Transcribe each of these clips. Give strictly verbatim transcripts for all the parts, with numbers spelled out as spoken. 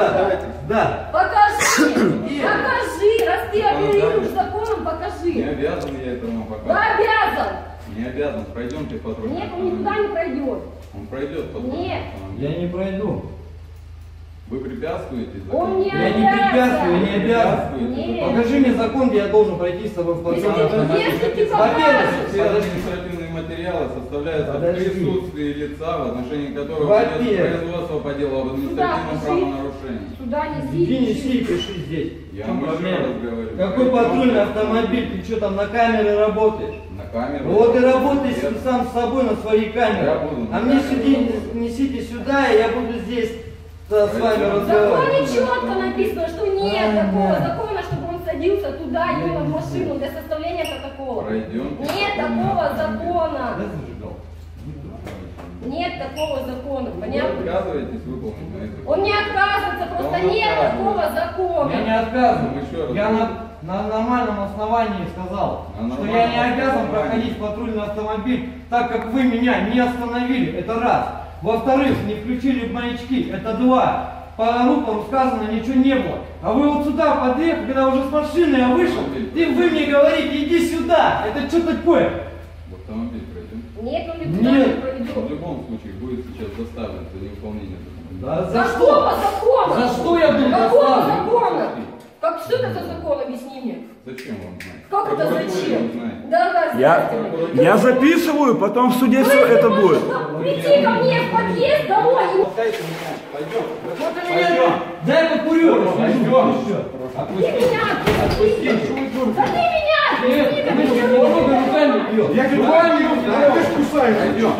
Да, да. Покажи, покажи, раз ты оперируешь законом, покажи. Не обязан я это вам Да показывать. обязан. Не обязан, пройдемте патрульный. Нет, он никуда не пройдет. Он пройдет патрульный. Нет. Я не пройду. Вы препятствуете Он не Я не препятствую, не обязан. Нет. Покажи мне закон, где я должен пройти с тобой в Если патрульный. ты, если ты Во-первых, покажешь. Административные материалы составляются в Подожди. присутствии лица, в отношении которого Во-первых. ведется производство по делу об административном Сюда правонарушении. Сюда неси. Иди неси и пиши здесь. Я В чем вам еще проблема? раз говорю. Какой патрульный автомобиль? Ты что там на камеры работаешь? На камеру. Вот и работай Нет. сам с собой на своей камере. Я буду на А мне камеру сюда, работать. несите сюда, и я буду здесь с с вами В В законе разговаривать. четко написано, что нет Ага. такого закона, чтобы он садился туда, ел в машину для составления протокола. Пройдем. Нет такого закона. Нет такого закона, Вы понятно? отказываетесь выполнить мои законы? Он не отказывается, просто Он нет отказывается. такого закона. Я не отказываю. Еще раз Я говорю. на, на нормальном основании сказал, На что я не нормальном обязан основании. проходить патрульный автомобиль, так как вы меня не остановили. Это раз. Во-вторых, не включили маячки. Это два. По рупору сказано, ничего не было. А вы вот сюда подъехали, когда уже с машины я вышел, и вы мне говорите, иди сюда. Это что такое? В автомобиль пройдем. Нет, он никуда не Нет. В пройдет. любом случае будет сейчас доставлен за невыполнение документов. Да за Какого что? закона? За что я буду Какого доставлен? закона? Как, что это за закон, объясни мне. Зачем вам знать? Как это Прокуратуре зачем? не знает. Давай, Я, здравствуйте. я записываю, потом в суде Ну, все если это можешь будет. Прийти ко мне в подъезд домой. и- Пойдем. Вот у меня... Дай покурю. Пойдем. Ты меня отпусти. Да ты меня отпусти, Нет, как вы ты же не немного руками бьешь. Я руками бьешь. Пойдем.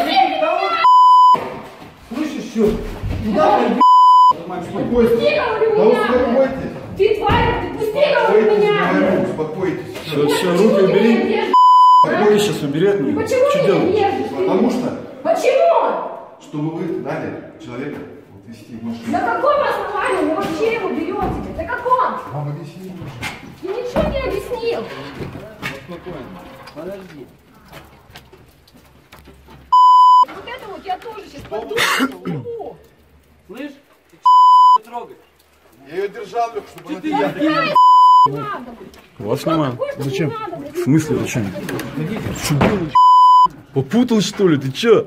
Слышишь, что? Куда пойдем? Пусти, говорю, меня. Ты тварь, ты пусти, говорю, меня. Успокойтесь. Все, все, Почему руки ты меня убери. держишь? Руки сейчас убери от меня. Почему Что ты делаешь? меня держишь? Потому что, Почему? чтобы вы дали человека вот вести в машину. На каком основании вы вообще его берете? На каком? Вам объяснили. Ты ничего не объяснил. Подожди. Вот это вот я тоже сейчас подумала. Слышь? Ты трогай. Я ее держал, Лех, чтобы она... Ты я Не надо, блядь. Вас снимаю. Такой, что Зачем? не надо, блядь. В смысле зачем? Что делаешь? Попутал что ли? Ты чё?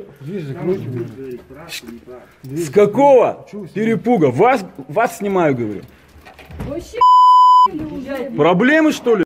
С какого перепуга? Вас, вас снимаю, говорю. Вообще, люди. Проблемы что ли?